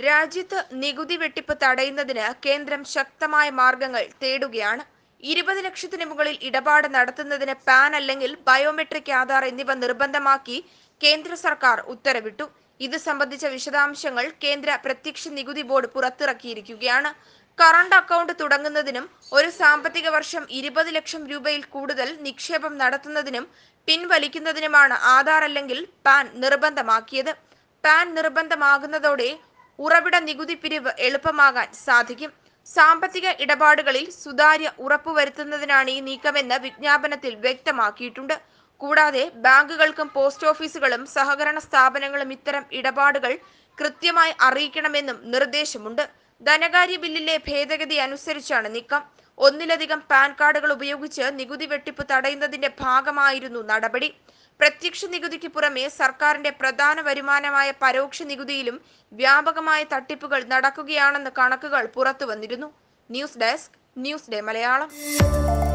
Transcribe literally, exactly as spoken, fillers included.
രാജ്യത്ത് നികുതി വെട്ടിപ്പ് തടയുന്നതിന് കേന്ദ്രം ശക്തമായ മാർഗങ്ങൾ തേടുകയാണ്. ഇരുപത് ലക്ഷത്തിന് മുകളിൽ ഇടപാട് നടത്തുന്നതിന് പാൻ അല്ലെങ്കിൽ ബയോമെട്രിക് ആധാർ എന്നിവ നിർബന്ധമാക്കി കേന്ദ്ര സർക്കാർ ഉത്തരവിട്ടു. ഇത് സംബന്ധിച്ച വിശദാംശങ്ങൾ കേന്ദ്ര പ്രത്യക്ഷ നികുതി ബോർഡ് പുറത്തിറക്കിയിരിക്കുകയാണ്. കറണ്ട് അക്കൗണ്ട് തുടങ്ങുന്നതിനും ഒരു സാമ്പത്തിക വർഷം ഇരുപത് ലക്ഷം രൂപയിൽ കൂടുതൽ നിക്ഷേപം നടത്തുന്നതിനും പിൻവലിക്കുന്നതിനുമാണ് ആധാർ അല്ലെങ്കിൽ പാൻ നിർബന്ധമാക്കിയത്. പാൻ നിർബന്ധമാകുന്നതോടെ ഉറവിട നികുതി പിരിവ് എളുപ്പമാകാൻ സാധിക്കും. സാമ്പത്തിക ഇടപാടുകളിൽ സുതാര്യ ഉറപ്പുവരുത്തുന്നതിനാണ് ഈ നീക്കമെന്ന് വിജ്ഞാപനത്തിൽ വ്യക്തമാക്കിയിട്ടുണ്ട്. കൂടാതെ ബാങ്കുകൾക്കും പോസ്റ്റ് ഓഫീസുകളും സഹകരണ സ്ഥാപനങ്ങളും ഇത്തരം ഇടപാടുകൾ കൃത്യമായി അറിയിക്കണമെന്നും നിർദ്ദേശമുണ്ട്. ധനകാര്യ ബില്ലിലെ ഭേദഗതി അനുസരിച്ചാണ് നീക്കം. ഒന്നിലധികം പാൻ കാർഡുകൾ ഉപയോഗിച്ച് നികുതി വെട്ടിപ്പ് തടയുന്നതിന്റെ ഭാഗമായിരുന്നു നടപടി. പ്രത്യക്ഷ നികുതിക്ക് പുറമെ സർക്കാരിന്റെ പ്രധാന വരുമാനമായ പരോക്ഷ നികുതിയിലും വ്യാപകമായ തട്ടിപ്പുകൾ നടക്കുകയാണെന്ന് കണക്കുകൾ പുറത്തുവന്നിരുന്നു. News desk, news day Malayalam.